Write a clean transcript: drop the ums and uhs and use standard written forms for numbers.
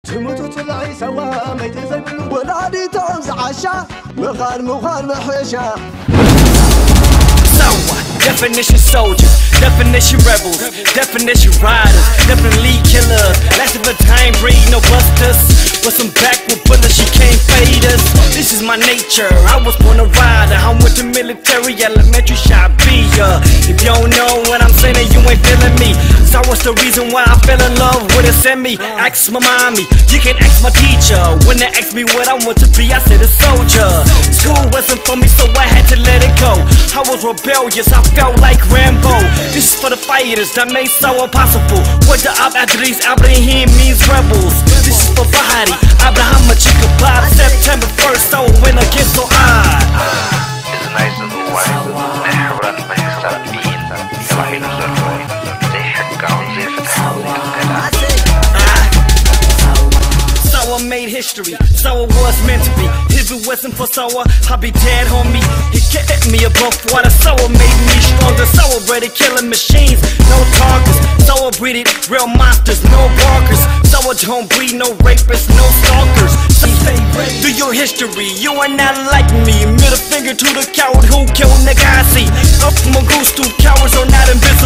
تموت تطلعي سوا ما يتزبلوا ولادي تونز عشا مخان محيشا Sawa, definition soldiers, definition rebels, definition riders, definitely killers. Last of a time breed, no busters, but some back with bullets, she can't fade us. This is my nature, I was born a rider. I went to military, elementary, shot B. If you don't know what I'm saying, then you ain't feeling me. So what's the reason why I fell in love with a semi? Ask my mommy, you can ask my teacher. When they asked me what I want to be, I said a soldier. School wasn't for me, so I had to let it go. I was rebellious, I felt like Rambo. This is for the fighters that made Sawa possible. What the Abadris, Abraham means rebels. This is for Bahari, Abraham Machika Bob. September 1st, so when I get so high. It's a nice little wife. نحاول ما يسترقين يراهن الزرقاء زي حكاون زي فتح Sawa made history, Sawa was meant to be. If it wasn't for Sawa, I'd be dead, homie. He kept me above water, Sawa made me stronger. Sawa bred killing machines, no talkers. Sawa breeded real monsters, no barkers. Sawa don't breed no rapists, no stalkers. Do your history, you are not like me. Middle finger to the coward who killed neguse. Up from a goose to cowards are not invisible.